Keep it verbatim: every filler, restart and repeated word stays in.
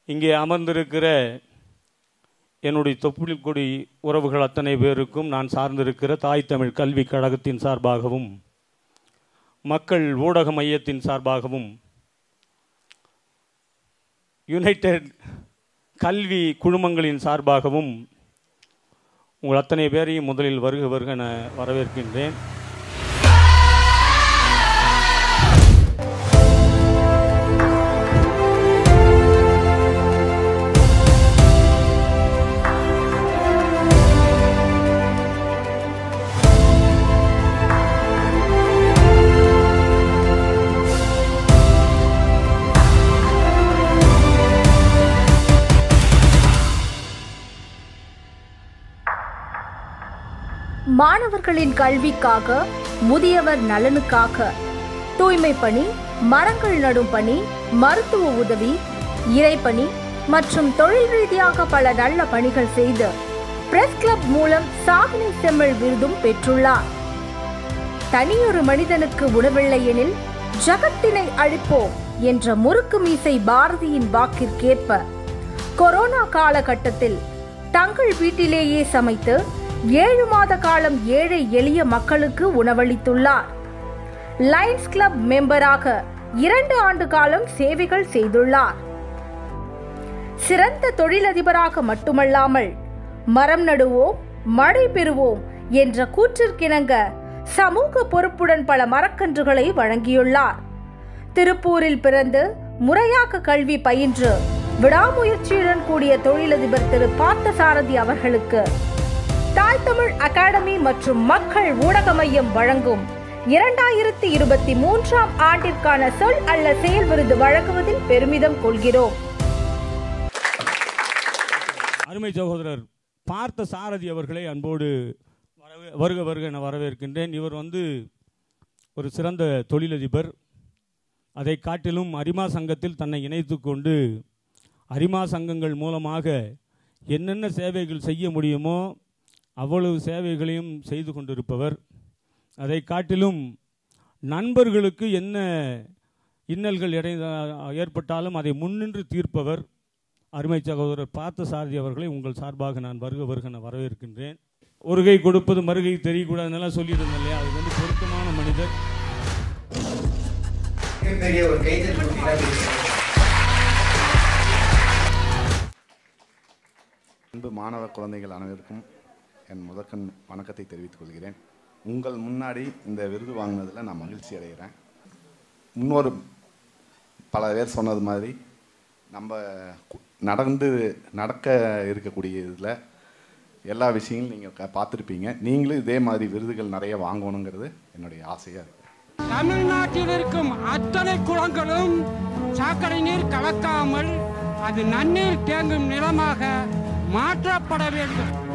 இங்கே அமர்ந்திருக்கிற என்னுடைய தொப்புள் கொடி உறவுகள் அத்தனை பேருக்கும் நான் சார்ந்திருக்கிற தாய் தமிழ் கல்விக் கழகத்தின் சார்பாகவும் மக்கள் ஊடக மையத்தின் சார்பாகவும் யுனைடெட் கல்வி குழுமங்களின் சார்பாகவும் உங்கள் அத்தனை பேரையும் முதலில் வருக வருக என வரவேற்கின்றேன். மாணவர்களின் கல்விக்காக, முதியவர் நலனுக்காக தூய்மை பணி, மரங்கள் நடும் பணி, மருத்துவ உதவி, இறைப்பணி மற்றும் தொழில் ரீதியாக பல நல்ல பணிகள் செய்து பிரஸ் கிளப் மூலம் சாதனை செம்மல் விருதும் பெற்றுள்ளார். தனியொரு மனிதனுக்கு உணவில்லை எனில் ஜகத்தினை அழிப்போம் என்ற முறுக்கு மீசை பாரதியின் வாக்கிற்கேற்ப கொரோனா காலகட்டத்தில் தங்கள் வீட்டிலேயே சமைத்து ஏழு மாத காலம் ஏழை எளிய மக்களுக்கு உணவளித்துள்ளார். லயன்ஸ் கிளப் மெம்பராக இரண்டு ஆண்டு காலம் சேவைகள் செய்துள்ளார். சிறந்த தொழிலதிபராக மட்டுமல்லாமல் மரம் நடுவோம் மழை பெறுவோம் என்ற கூற்றிற்கிணங்க சமூக பொறுப்புடன் பல மரக்கன்றுகளை வழங்கியுள்ளார். திருப்பூரில் பிறந்து முறையாக கல்வி பயின்று விடாமுயற்சியுடன் கூடிய தொழிலதிபர் திரு பார்த்தசாரதி அவர்களுக்கு தாய் தமிழ் அகாடமி மற்றும் மக்கள் ஊடக மையம் வழங்கும் இரண்டாயிரத்தி இருபத்தி மூன்றாம் ஆண்டிற்கான சொல் அல்ல செயல் விருது வழங்குவதில் பெருமிதம் கொள்கிறோம். அருமை சகோதரர் பார்த்த சாரதி அவர்களை அன்போடு வருக வருக என வரவேற்கின்றேன். இவர் வந்து ஒரு சிறந்த தொழிலதிபர். அதை காட்டிலும் அரிமா சங்கத்தில் தன்னை இணைத்து கொண்டு அரிமா சங்கங்கள் மூலமாக என்னென்ன சேவைகள் செய்ய முடியுமோ அவ்வளவு சேவைகளையும் செய்து கொண்டிருப்பவர். அதை காட்டிலும் நண்பர்களுக்கு என்ன இன்னல்கள் இடை ஏற்பட்டாலும் அதை முன்னின்று தீர்ப்பவர் அருமை சகோதரர் பார்த்த சாரதி அவர்களை உங்கள் சார்பாக நான் வருக வருக என வரவேற்கின்றேன். ஒரு கை கொடுப்பது மறுகை தெரியக்கூடாதுன்னெல்லாம் சொல்லியிருந்தேன் இல்லையா, அது வந்து பொருத்தமான மனிதர். அன்பு மாணவ குழந்தைகள் அனைவருக்கும் என் முதற்கண் வணக்கத்தை தெரிவித்துக் கொள்கிறேன். உங்கள் முன்னாடி இந்த விருது வாங்கினதில் நான் மகிழ்ச்சி அடைகிறேன். முன்னொரு பல பேர் சொன்னது மாதிரி நம்ம நடந்து நடக்க இருக்கக்கூடிய இதில் எல்லா விஷயங்களும் நீங்கள் பார்த்துருப்பீங்க. நீங்களும் இதே மாதிரி விருதுகள் நிறைய வாங்கணுங்கிறது என்னுடைய ஆசையாக இருக்குது. தமிழ்நாட்டில் இருக்கும் அத்தனை குளங்களும் சாக்கடை நீர் கலக்காமல் அது நன்னீர் தேங்கும் நிலமாக மாற்றப்பட வேண்டும்.